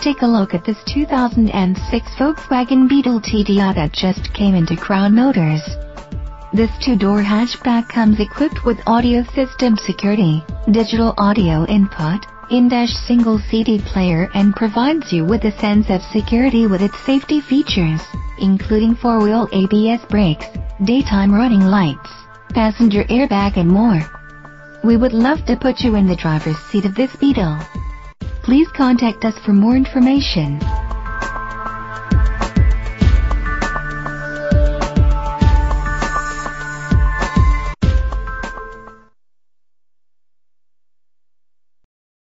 Take a look at this 2006 Volkswagen Beetle TDI that just came into Crown Motors. This two-door hatchback comes equipped with audio system security, digital audio input, in-dash single CD player, and provides you with a sense of security with its safety features, including four-wheel ABS brakes, daytime running lights, passenger airbag and more. We would love to put you in the driver's seat of this Beetle. Please contact us for more information.